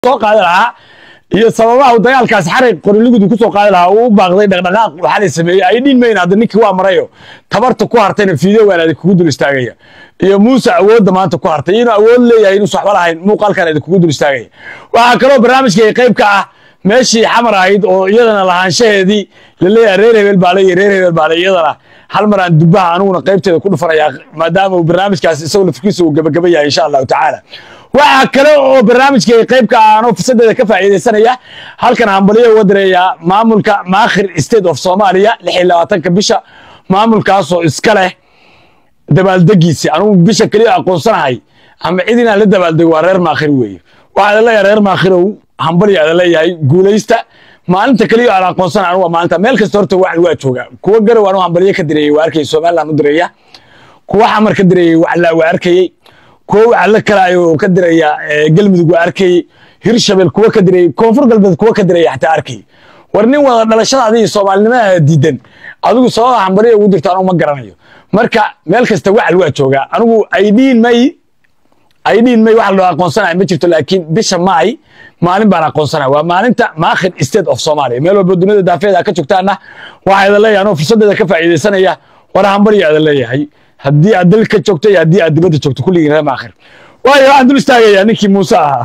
soo qaadan lahaa iyo sababaha dagaalkaas xariiq qoriligu ku soo qaadan lahaa uu baaqday dhaqdhaqaaq waxa la sameeyay ay dhiin meeyna hadda ninkii waa marayo tabarta ku hartayna fiideo wanaad kugu dul istaagaya iyo Muuse awoodda maanta ku hartay inuu awood leeyahay inuu saxba lahayn muuqaalkan ay kugu dul istaagaya waxa kale oo barnaamijka qayb ka ah meeshii xamar ahayd oo iyadana lahaanshaheedii la leeyahay reer hebel baa iyadana hal mar aan dubaha anuguna qaybteeda ku dhufanaya maadaama uu barnaamijkaas isagu lafkiisa uu gabagabeeyay insha Allah ta'ala waxa kale oo barnaamijka qayb ka ah oo fursadeeda ka faa'iideysanaya halkan hambaliyo wadareeya maamulka Maakhir State of Somalia 26 bisha maamulkaas oo iska leh dabaaldegiisi anugu bisha kaliya aqoonsanahay ama cidina la dabaaldego waa reer Maakhir weeye waxa la reer Maakhir hambaliyo leeyahay guuleysta maalinta kaliya aan aqoonsan anigu maalinta meel kasta horta waa jooga kuwa garow aan hambaliyo ka direeyay waa arkay Soomaaliland u direeya kuwa xamar ka direeyay waa arkay kuwa alla kala ayo ka direeya galmudug waa arkay Hirshabel kuwa ka direeyay koonfur galbeed kuwa ka direeyay xataa arkay war nin wada dhalashadaadii Soomaalinimada diidan adigu soo hambaliyo ugu dirtaan oo ma garanayo marka meel kasta waa jooga anigu ay dhiin may wax loo aqoonsanayo ma jirto laakiin bisha May maalin baan aqoonsanayo waa maalinta Maakhir State of Somalia meel walba dunida daafeeda ka joogtaana waxa ay leeyahay fursadeeda ka faa'iideysanaya war hambaliyo ay leeyahay haddii aad dalka joogto iyo haddii aad dibadda joogto kulligiin reer Maakhir waayo aan dul istaagaya ninkii Muuse ahaa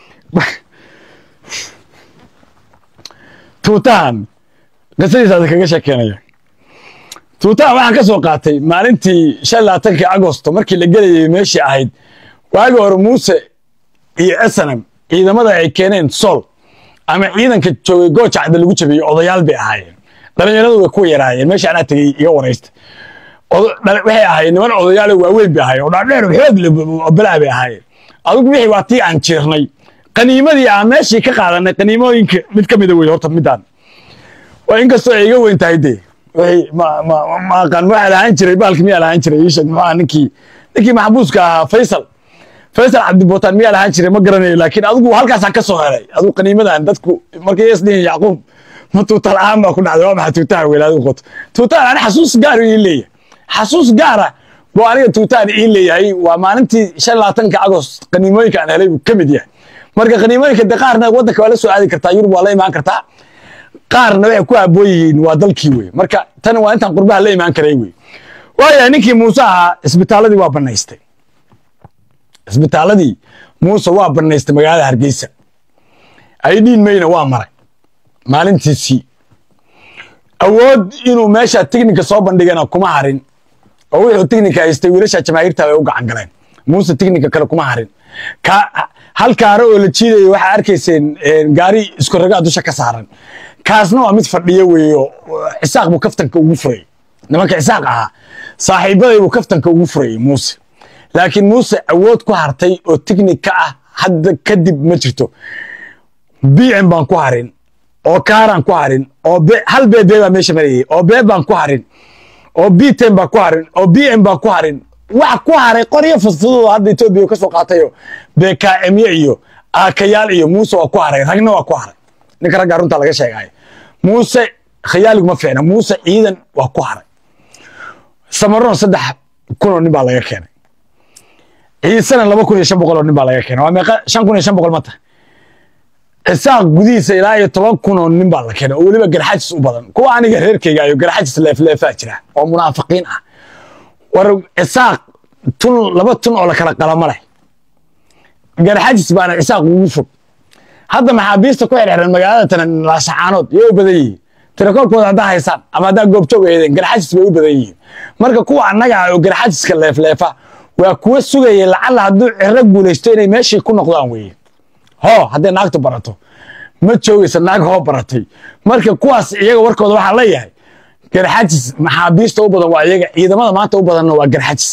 tuutaan qasadiisa kaga sheekeynaya tuutaan waxaan ka soo qaatay maalintii 25 Agosto markii la galayay meeshii ahayd waagi hore Muuse iyo SNM ciidamada ay keeneen Sool ama ciidanka joogay Goojacda lagu jabiyay odayaal bay ahaayeen dhalinyaradu way ku yaraayeen meesha ana tagay iga wareystay waxay ahaayeen niman odayaal waaweyn bay ahaayeen oo dhaadheer xoog leh balaa bay ahaayeen adigu wixii waa tii aan jirnay qaniimadii aan meeshii ka qaadanay qaniimooyinka mid ka mid ah way horta midaan waa in kastoo ay iga weyn tahay wixii ma qan waxa la aan jiray baalkii miyaa la aan jiray isha ninkii maxbuuska Faysal Cabdi Bootaan miyaa la aan jiray ma garanayo laakiin adigu halkaas ka soo helay adigu qaniimadan dadku markay isdeen Yaqoob ma tuutal aan ba ku dhacday waa maxay tuutaan weelaad u qoto tuutaan aan xasuus gaar u leeyahay xasuus gaara boo aniga tuutaan ii leeyahay waa maalintii 25 Agost qaniimooyinka aan helay ka mid yahay marka qaniimooyinka qaarna wadanka waa la soo aadi kartaa Yurub waa la imaan kartaa qaarna way ku abooyihiin waa dalkii weey marka tan waa intaan qurbaha la imaan karay weey waayo ninkii Muuse ahaa isbitaaladii waa banaystay isbitaaladii Muuse waa banaystay magaalada Hargeysa ay dhiin meeyna waa maray maalintiisii awood inuu meesha technique soo bandhigana kuma harin oo wuxuu technique haystay wiilasha jamaahiirta ay u gacan galeen Muuse technique kale kuma harin ka hal kaaro oo la jiiday waxa arkayseen gaari isku raga dusha ka saaran kaasna waa mid fadhiyo weeyo isaaq buu kaftanka ugu furay nimanka isaaq ah saaxiibaday buu kaftanka ugu furay Muuse laakiin Muuse awood ku hartay oo technique ah hadda kadib ma jirto BM baan ku harin oo kaaran ku harin oo hal beebe baa meesha marayay oo beeb baan ku harin oo B10 baan ku harin oo BM baan ku harin wax ku haray qoryo fudud hadda Itoobiya ka soo qaatayo BKM iyo akayaal iyo Muuse waa ku haray ragna waa ku haray ninka rag runta laga sheegay Muuse khiyaaligu ma fiicna Muuse ciidan waa ku haray Samaroon 3,000 nin baa laga keenay ciisana 2,500 nin baa laga keenay waa meeqa 5,500 mata isaaq gudihiisa ilaa 10,000 nin baa la keenay oo waliba garxajis u badan kuwa aniga reerkayga ayo garxajis leefleefa jira oo munaafiqiin ah war isaaq laba tun oo la kala qalama leh garxajis baana isaaq ugu fog hadda maxaabiista ku xirxiran magaalada tan la saxaanood iyo badan yihiin tirakoolkooda hadda haysan ama hadda goobjoog eedeen garxajis bay u badan yihiin marka kuwa anaga oo garxajiska leefleefa waa kuwa sugayay lacala hadduu cirro guuleysto inay meeshii ku noqdaan weeye hadday naagtu barato ma joogaysa naag baratay marka kuwaas iyaga warkooda waxa la yahay garxajis maxaabiista u badan waa iyaga ciidamada maanta u badanna waa garxajis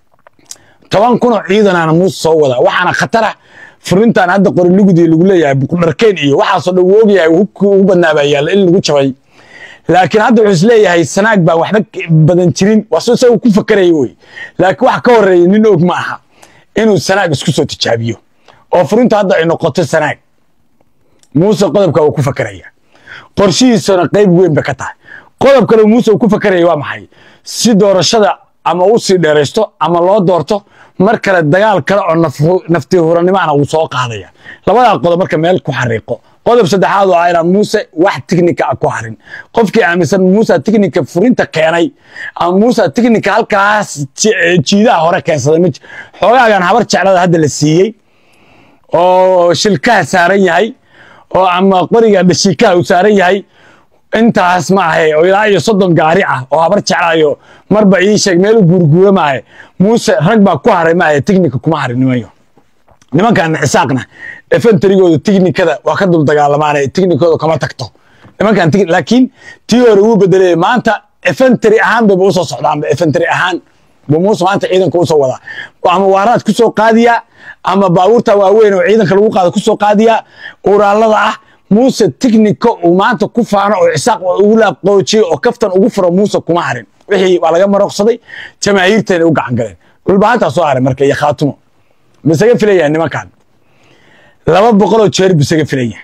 10,000 ciidanana Muuse soo wada waxaana khatara furintan hadda qorilugudii lagu leeyahay buqdarkeen iyo waxa soo dhawoog yahay ugu badnaabayay in lagu jabay laakiin hadda wuxuu isleeyahay sanaag baa waxba badan jirin wasoo ku fakarayay way laakiin wax ka horeeyay nin og ma aha inuu sanaag isku soo tijaabiyo oo furinta hadda ay noqoto sanaag Muuse qodobka uu ku fakaraya qorshihiisana qayb weyn ba ka tahay qodobka Muuse uu ku fakaraya waa maxay si doorashada ama uu si dheereysto ama loo doorto markale dagaal kale oo nafti huranimana uu soo qaadaya labada qodob marka meel ku xariiqo qodob saddexaad oo ayna Muuse wax technique ku harin qofkii aaminsan Muuse technique furinta keenay ama Muuse technique halkaas jiidaha hore keensaday mid xogaagan habar jeclada hadda la siiyay oo shilkaha saaran yahay oo ama qoriga dhashikaha u saaran yahay intaas ma ahay oo ilaa iyo 30 gaari ah oo habar jeclaayo marba ii sheeg meel gurguura ma ahay Muuse rag baa ku haray ma ahay technique kuma harin nimankan cisaaqna infantarigooda technique-da waa ka dul dagaalamaanay technique-ooda kama tagto nimankan laakiin tii hore uu bedelay maanta infantry ahaan bay u soo socdaan infantry ahaan Muuse maanta ciidanka u soo wada ama waaraad ku soo qaadiya ama baabuurta waaweyn oo ciidanka lagu qaado ku soo qaadiya uraalada ah Muuse technique uu maanta ku faano oo cisaaq ugu la qoojiyo oo kaftan ugu furo Muuse kuma harin wixii waa laga maraqsaday jamaahiirteena u gacan galeen dhulbaanta soo haray marka iyo khaatumo bisaga filayaan nimankan 200 jeer bisaga filayaan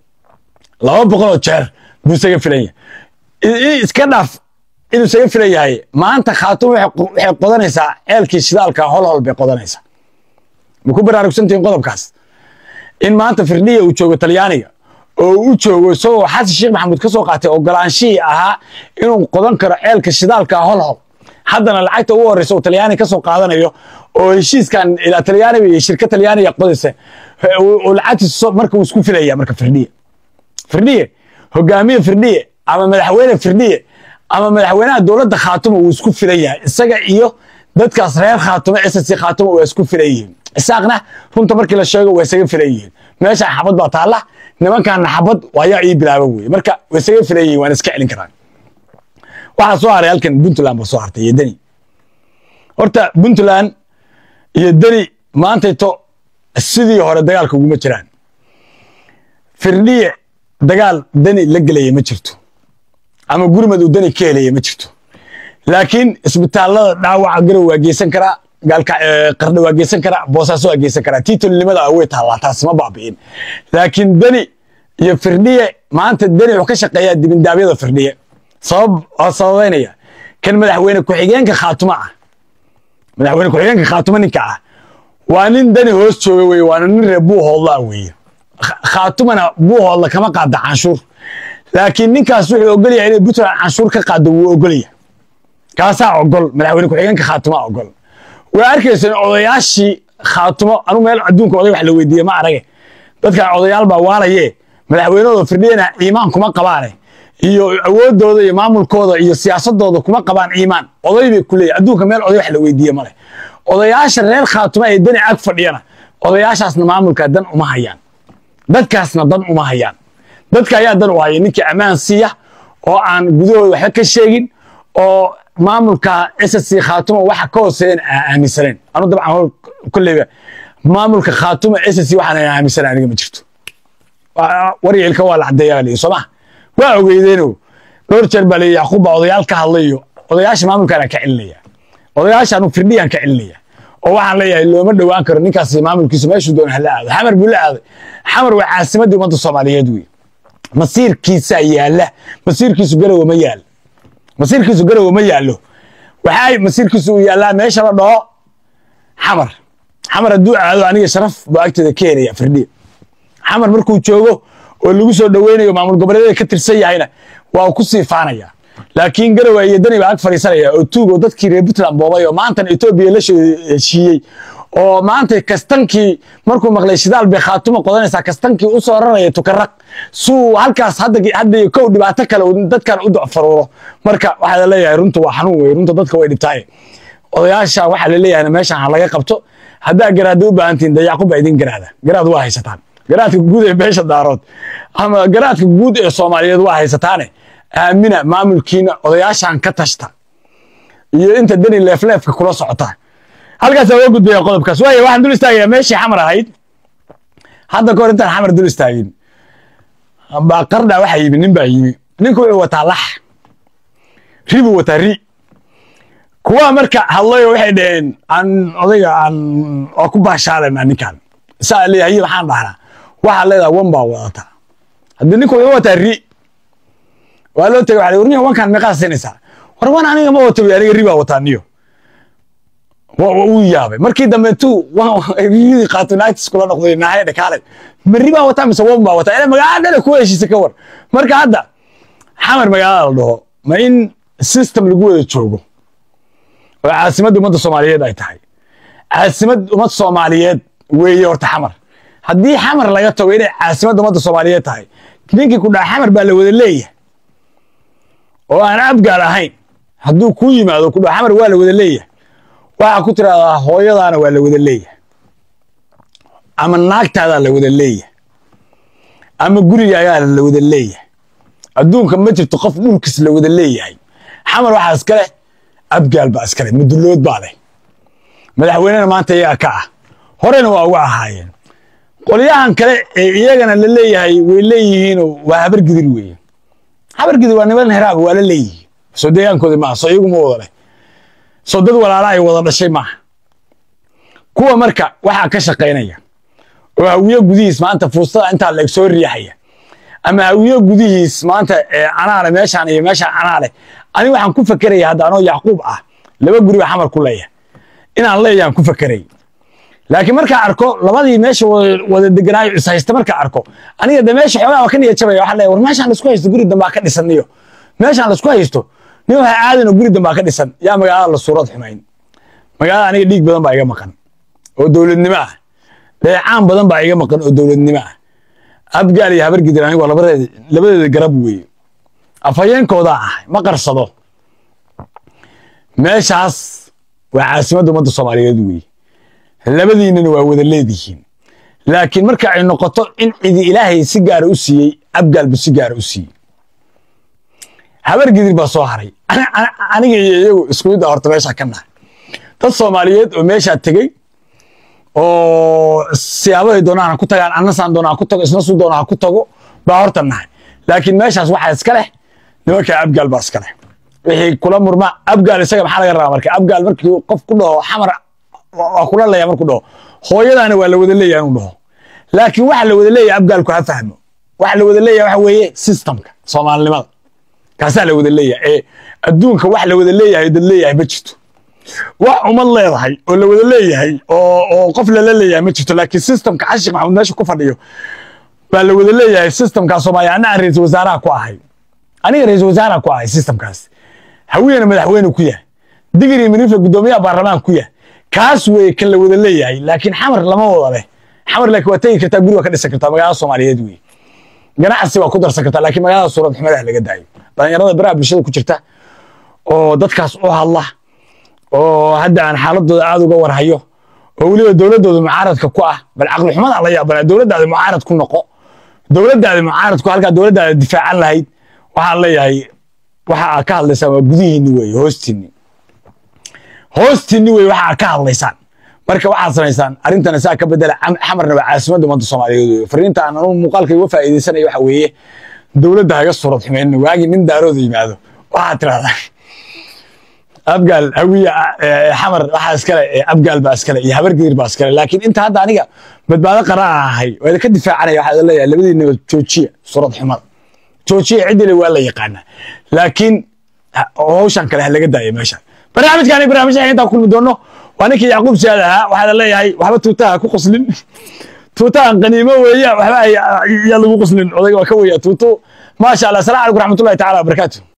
200 jeer bisaga filayaan iska dhaaf inuu isaga filayahay maanta khaatumo waxay qodanaysaa ceelkii shidaalka hol bay qodanaysaa ma ku baraarugsantiin qodobkaas in maanta firdhiya uu joogo Talyaaniga oo uu joogo soo Xasan Sheekh Maxamuud ka soo qaatay ogolaanshihi ahaa inuu qodan karo ceelka shidaalka hol haddana lacagta ugu horeysa oo Talyaani ka soo qaadanayo oo heshiiskan ila Talyaani iyo shirkad Talyaaniga qodaysa oo lacagta marka uu isku filaya marka firdhiye hogaamiye firdhiye ama madaxweyne firdhiye ama madaxweynaha dawladda khaatumo uu isku filaya isaga iyo dadkaas reer khaatumo SSC khaatumo waa isku filayeen isaaqna runta markii la sheego waa isaga filayeen meesha xabad baa taala nimankan xabad waa ii bilaabo weey marka waa isaga filayeen waan iska celin karaan waxa soo haray halkan Puntland ba soo hartay iyo Dani horta Puntland iyo Dani maanta to sidii hore dagaalka ugu ma jiraan firdhiye dagaal Dani la galay ma jirto ama gurmadu Dani ka helay ma jirto laakiin isbitaalada dhaawac garow waa geysan kara galka qardo waa geysan kara boosaaso waa geysan kara tiitolnimada way taala taas ma baabiin laakiin Dani iyo firdhiye maanta Dani wuxuu ka shaqeeyaa dibindaabyada firdhiye sababeynaya kan madaxweyne ku xigeenka khaatumo ninka ah waa nin Dani hoos jooga way waa nin reer Buuhoodla way khaatumana Buuhoodla kama qaada canshuur laakiin ninkaas wuxuu ogol yahay inay Puntland canshuur ka qaado wuu ogol yahay kaasa ogol madaxweyne ku xigeenka khaatumo ogol way arkaysan odayaashii khaatumo anu meel adduunka oday wax la weydiiyay ma arage dadka odayaal baa waalaye madaxweynahooda firdhiyana iimaan kuma qabaane iyo awoodooda iyo maamulkooda iyo siyaasadooda kuma qabaan iimaan oday bay ku leeyahay adduunka meel oday wax la weydiiyay male odayaasha reer khaatumo ay Dani ag fadhiyana odayaashaasna maamulka dan uma hayaan dadkaasna dan uma hayaan dadka ayaa dan u hayay ninkii amaan siiya oo aan gudahooda wax ka sheegin oo maamulka SSC khaatumo waxa ka hooseeyay aaminsaneen anu dabcan kulliba maamulka khaatumo SSC waxaan aaminsanay aniga ma jirto wariyelka waa la cadeeyay Soomaa waa ogeydeenoo dhowr jeer baa Yacquub odayaal ka hadlayo odayaasha maamulka ka celinaya odayaasha anu firdhiyaan ka celinaya oo waxaan leeyahay looma dhawaan karo ninkaas maamulkiisa meeshu doon hala aado xamar buu la aaday xamar waa caasimadii ummadda Soomaaliyeed weey masiirkiisa yaala masiirkiisu garow ma yaalo waxay masiirkiisu yaala meesha la dhaho xamar aduu aado aniga sharaf baa agteeda keenaya firdhiye xamar markuu joogo oo lagu soo dhaweynayo maamul goboleedyada ka tirsan yahayna waa ku sii faanaya laakiin garow ay Dani baa ag fariisanaya oo tuugo dadkii reer Puntland boobay oo maanta Ethiopia la heshiiyay oo maanta kastankii markuu maqlay shidaal bay khaatumo qodanaysa kastankii u soo raraya tukaraq suu halkaas hadda ka dhibaato kale dadkan u dacfarooro marka waxa la leeyahay runtu waa xanuun weey runta dadka way dhibtaay odayaasha waxa la leeyahay meeshan laga qabto hadaa garaado u baahantiin Yacquub baa idin garaad waa haysataan garaadka guud ee beesha daarood ama garaadka guud ee Soomaaliyeed waa haysataane aamina maamulkiina odayaashan ka tashta iyo inta Dani leefleefka kula socota halkaas waa gudbay qodobkaas way waxaan dul istaagay meeshii xamar ahayd hadda ka hor intaan xamar dul istaagin ba qarda waxa yimi nin baa yimi ninku wuxuu wataa lax ribu wataa ri kuwa marka hadlayo waxay dheen aan odayga aan oo ku baashaalayna ninkan saaleeyahay waxaan dhahnaa waxa leedahay wamba wadata haddii ninku wuxuu wataa ri waa loo tagay waxa warniyo wankan meeqa siinaysa war wan aniga ma wato aniga riba wataa niyo ويابي مركي دمنتو ريدي قاتو نايتس كلنا نقضي نهاية دكالة مريبا وتا مسوون با وتا أنا مقعد كويس يسكور مركا هذا حمر مقعد له ما إن السيستم اللي جوه تشوفه عاصمة أمة الصومالية ده تحي عاصمة أمة الصومالية ويورت حمر هدي حمر لا يتويل عاصمة أمة الصومالية تحي كنيك كنا حمر بالودلية وأنا أبقى لهين هدو كوي ما هذا كنا حمر والودلية waxa ku tiraahdaa hooyadaana waa la wada leeyahay ama naagtaada la wada leeyahay ama gurigaaga la wada leeyahay adduunka ma jirto qof dhulkiis la wada leeyahay xamar waxa iska leh abgaal ba iska leh mudulood baa leh madaxweynena maanta iyaga ka ah horena waa uga ahaayeen qolyahan kale ee iyagana la leeyahay way leeyihiin waa habar gidir weeye habar gidir waa niman heraab waa la leeyihiin soo deegaankooda ma soo iyagu ma wada leh صدق ولا لا يوضع الشيء معه كوا مركا واحد كشقينية وهوية جديس ما أنت فوسطة أنت على السور ريحية أما هوية جديس ما أنت أنا على ماشي أنا على أنا واحد كوف فكري هذا أنا يعقوب لما بقولي حمر كلية إن الله يعني كوف فكري لكن مركا أركو لما دي ماشي والدجناي سيستمر كأركو أنا إذا ماشي حوالي وكني يتشبه واحد لا ورماشي على السكويس تقولي ده ما كان يسنيه ماشي على السكويس تو نيو عادي نقول ده ما كان يسن يا مجال الصورات حماين مجال أنا ديك بدن بايجا مكان ودول النماء ده عام بدن بايجا مكان ودول النماء أبقى لي هبر قدر يعني ولا برد لبده جربوي أفيان كودا ما قرصده ماشي عص وعاصمة دمى الصومالية دوي لبده إنه هو اللي ديهين لكن مركع النقطة إن إذا إلهي سجار أسي أبقى بالسجار أسي habar gidir baa soo haray aniga iyagu isku mid horta meesha ka nahay dad Soomaaliyeed oo meesha tagay oo siyaabo doonaan ku tagaan annasaan doonaan ku tago isna soo doonaan ku tago baa horta nahay laakiin meeshaas waxa iska leh nimanka abgaal baa iska leh wixii kula murma abgaal isaga maxaa laga rabaa marka abgaal markii qof ku dhaho xamar waa kula leeyahay markuu dhaho hooyadaana waa la wada leeyahay inuu dhaho laakiin waxa la wada leeyahay abgaalku ha fahmo waxa la wada leeyahay waxa weeye systemka Soomaalinimada كاسة لو ذلية الدون كواحد لو ذلية يدلية بجتو وما الله يضحي ولو ذلية هي أو قفل للية بجتو لكن السيستم كعشق ما عندناش كفر ليه بل لو ذلية السيستم كصومالي أنا رئيس وزراء كواحد أنا رئيس وزراء كواحد السيستم كاس هوينا مدحوين وكيا دقري من يفلق قدومية برلمان كويا كاسوي كل لو ذلية هي لكن حمر لما هو له حمر لك وتي كتاب قولوا كده سكرتها مجال الصومالية دوي جناح سوى قدر سكرتها لكن مجال الصورة حمرها اللي قد عيب dhalinyarada baraha bulshada ku jirta oo dadkaas oo hadla oo hadda aan xaaladooda aad uga warhayo oo waliba dawladooda mucaaradka ku ah bal aqal xumada la yaabana dawladda mucaarad ku noqo dawladda mucaarad ku halka dawladda difaacan lahayd waxa la yahay waxa ka hadlaysaa waa gudihiin way hoostini way waxa ka hadlaysaan marka waxa sameeysan arintana saa ka bedela xamarna waa caasimadda ummadda Soomaaliyeed fariinta aan muuqaalka uga faa'iideysanayo waxa weeye دولة هاي الصورة حمين واجي من دارو ذي ماذا وعترى أبقى هوية حمر راح أسكله أبقى بأسكله يهبر كثير بأسكله لكن أنت هذا عنيك بتبادل قراءة هاي وإذا كنت دفاع عليه واحد الله اللي بدي إنه توشي صورة حمر توشي عدل ولا يقعنا لكن هو شان كله هلا قد ماشى برنامج كان برنامج يعني تأكل من دونه وأنا كي يعقوب سألها واحد الله هاي وحبت توتها كوقصلين توتا قنيمة ويا وحبا يلا قصلين وكويا توتو ما شاء الله السلام عليكم ورحمة الله تعالى وبركاته.